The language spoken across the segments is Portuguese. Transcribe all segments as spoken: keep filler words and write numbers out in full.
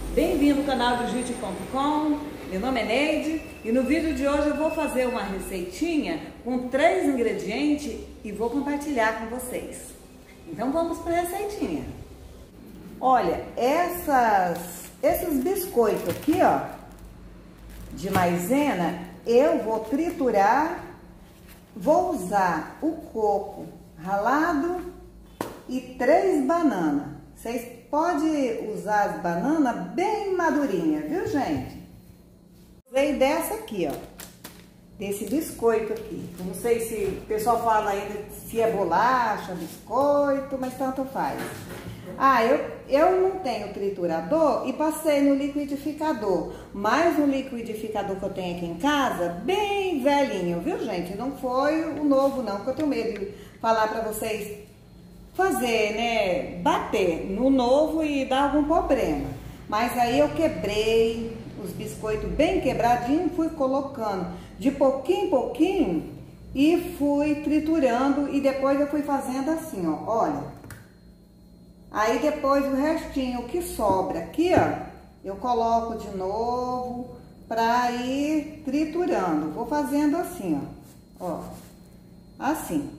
Bem-vindo ao canal do Jute ponto com. Meu nome é Neide e no vídeo de hoje eu vou fazer uma receitinha com três ingredientes e vou compartilhar com vocês. Então vamos para a receitinha. Olha, essas, esses biscoitos aqui, ó, de maisena, eu vou triturar, vou usar o coco ralado e três bananas. Vocês podem usar as bananas bem madurinhas, viu, gente? Usei dessa aqui, ó, desse biscoito aqui. Eu não sei se o pessoal fala ainda se é bolacha, biscoito, mas tanto faz. Ah, eu, eu não tenho triturador e passei no liquidificador, mas o liquidificador que eu tenho aqui em casa, bem velhinho, viu, gente? Não foi o novo não, porque eu tenho medo de falar pra vocês fazer, né, bater no novo e dar algum problema. Mas aí eu quebrei os biscoitos bem quebradinhos, fui colocando de pouquinho em pouquinho e fui triturando e depois eu fui fazendo assim, ó, olha. Aí depois o restinho que sobra aqui, ó, eu coloco de novo pra ir triturando. Vou fazendo assim, ó, ó, assim.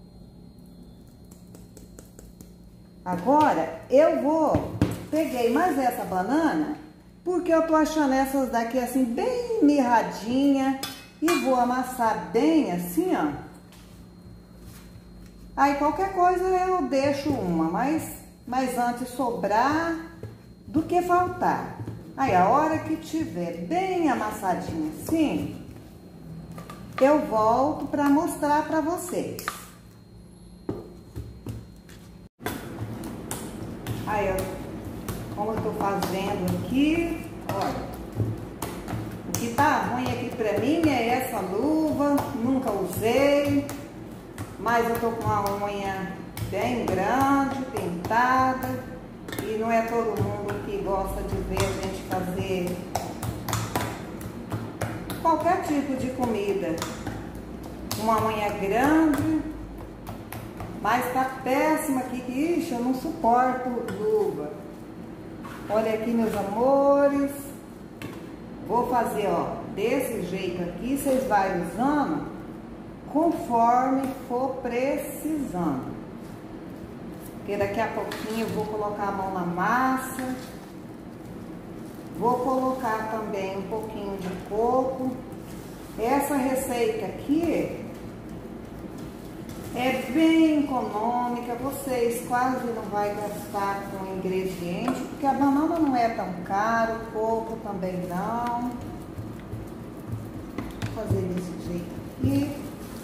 Agora, eu vou, peguei mais essa banana, porque eu tô achando essas daqui assim, bem mirradinha, e vou amassar bem assim, ó. Aí, qualquer coisa eu deixo uma, mas, mas antes sobrar do que faltar. Aí, a hora que tiver bem amassadinha assim, eu volto pra mostrar pra vocês. Aí, ó, como eu tô fazendo aqui, olha, o que tá ruim aqui pra mim é essa luva, nunca usei, mas eu tô com uma unha bem grande, pintada, e não é todo mundo que gosta de ver a gente fazer qualquer tipo de comida. Uma unha grande. Mas tá péssima aqui, que, ixi, eu não suporto luva. Olha aqui, meus amores. Vou fazer, ó, desse jeito aqui, vocês vão usando conforme for precisando. Porque daqui a pouquinho eu vou colocar a mão na massa. Vou colocar também um pouquinho de coco. Essa receita aqui é bem econômica, vocês quase não vai gastar com ingrediente, porque a banana não é tão caro, o coco também não. Vou fazer desse jeito aqui.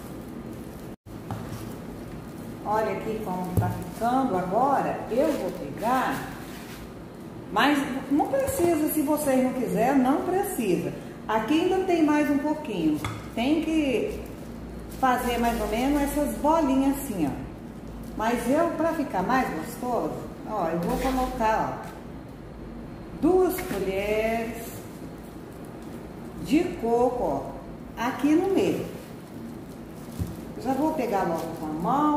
Olha aqui como tá ficando agora. Eu vou pegar, mas não precisa, se vocês não quiserem, não precisa. Aqui ainda tem mais um pouquinho, tem que fazer mais ou menos essas bolinhas assim, ó. Mas eu, pra ficar mais gostoso, ó, eu vou colocar, ó, duas colheres de coco, ó, aqui no meio. Já vou pegar logo com a mão.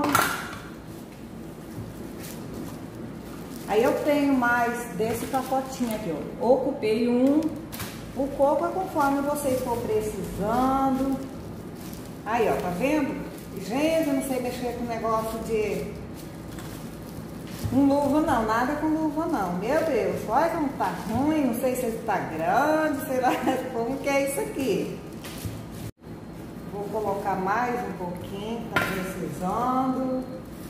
Aí eu tenho mais desse pacotinho aqui, ó. Ocupei um. O coco é conforme vocês for precisando. Aí, ó, tá vendo? Gente, eu não sei mexer com negócio de... com luva não, nada com luva não. Meu Deus, olha como tá ruim, não sei se tá grande, sei lá como que é isso aqui. Vou colocar mais um pouquinho, tá precisando.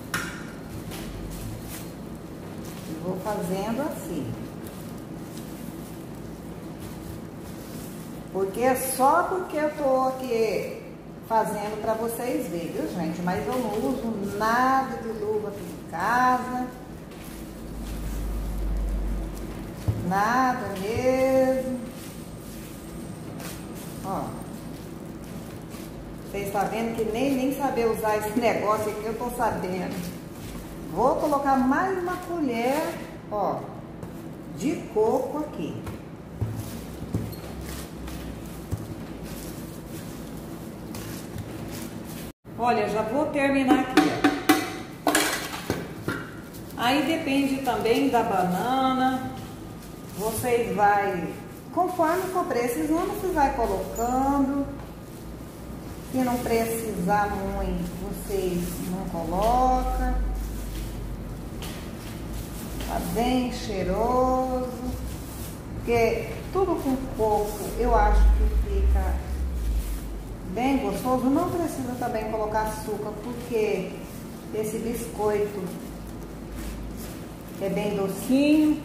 E vou fazendo assim. Porque é só porque eu tô aqui fazendo pra vocês verem, viu, gente? Mas eu não uso nada de luva aqui em casa. Nada mesmo. Ó. Vocês estão vendo que nem, nem saber usar esse negócio aqui eu tô sabendo. Vou colocar mais uma colher, ó, de coco aqui. Olha, já vou terminar aqui, ó. Aí depende também da banana. vocês vai, conforme for precisando, você vai colocando. Se não precisar muito, vocês não colocam. Tá bem cheiroso. Porque tudo com coco eu acho que fica bem gostoso. Não precisa também colocar açúcar, porque esse biscoito é bem docinho.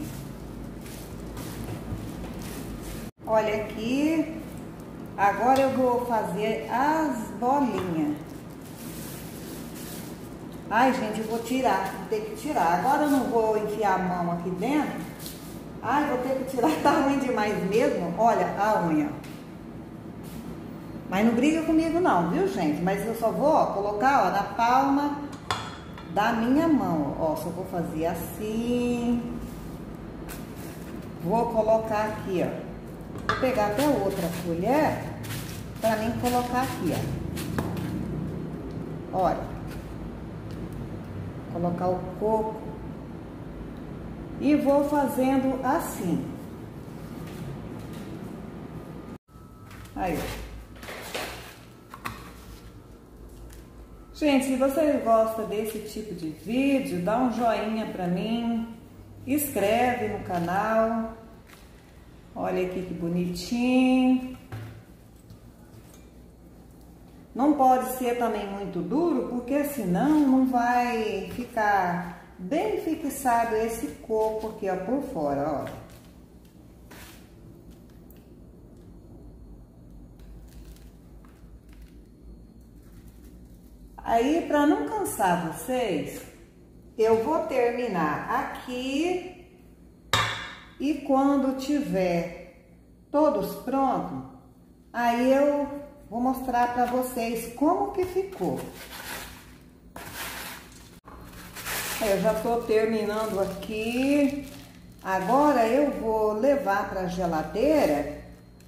Olha aqui. Agora eu vou fazer as bolinhas. Ai, gente, eu vou tirar, vou ter que tirar. Agora eu não vou enfiar a mão aqui dentro. Ai, vou ter que tirar, tá ruim demais mesmo. Olha a unha. Mas não briga comigo não, viu, gente? Mas eu só vou, ó, colocar, ó, na palma da minha mão. Ó, só vou fazer assim. Vou colocar aqui, ó. Vou pegar até outra colher pra mim colocar aqui, ó. Olha. Colocar o coco. E vou fazendo assim. Aí, ó. Gente, se você gosta desse tipo de vídeo, dá um joinha pra mim. Inscreve no canal. Olha aqui que bonitinho. Não pode ser também muito duro, porque senão não vai ficar bem fixado esse coco aqui, ó, por fora, ó. Aí, para não cansar vocês, eu vou terminar aqui. E quando tiver todos prontos, aí eu vou mostrar para vocês como que ficou. Eu já tô terminando aqui. Agora eu vou levar para a geladeira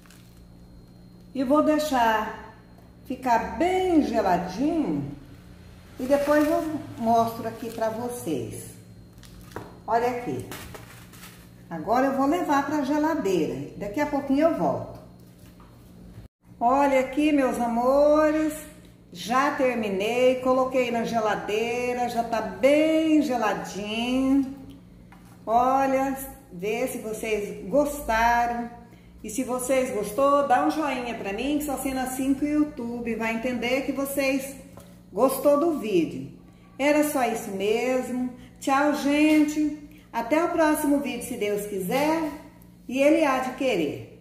e vou deixar ficar bem geladinho. E depois eu mostro aqui para vocês. Olha aqui. Agora eu vou levar para a geladeira. Daqui a pouquinho eu volto. Olha aqui, meus amores. Já terminei. Coloquei na geladeira. Já tá bem geladinho. Olha, vê se vocês gostaram. E se vocês gostou, dá um joinha para mim, que só sendo assim que o YouTube vai entender que vocês gostou do vídeo. Era só isso mesmo. Tchau, gente. Até o próximo vídeo, se Deus quiser, e Ele há de querer.